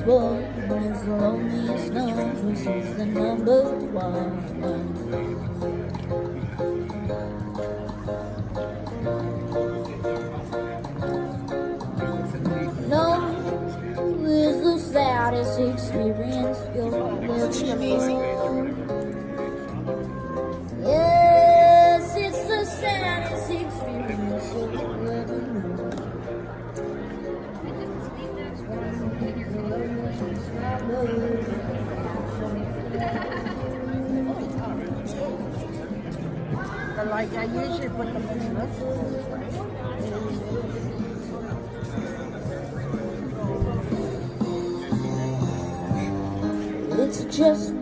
boy is the loneliest number, she's the number one. No, is the saddest experience you'll ever know. Yes, it's the saddest experience you'll ever know. Like I usually put them in this. It's just